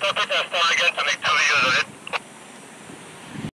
copy. Start again to make 2 videos of it.